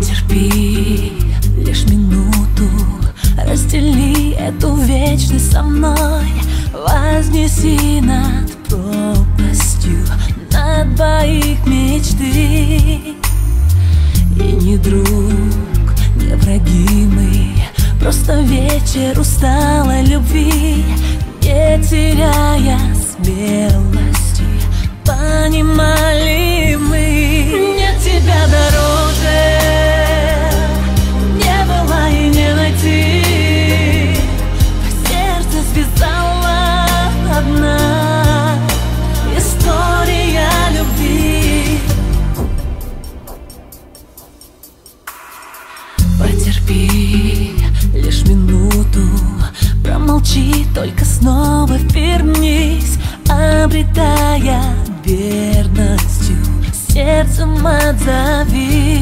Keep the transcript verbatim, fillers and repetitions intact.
Потерпи лишь минуту, раздели эту вечность со мной, вознеси над пропастью, над двоих мечты. И не друг, не враги мы, просто вечер усталой любви, не теряя смелости, понимали мы. Нет тебя дороже не было и не найти, по сердцу связала одна история любви. Потерпи лишь минуту, промолчи, только снова вернись, обретая верностью, сердцем отзови.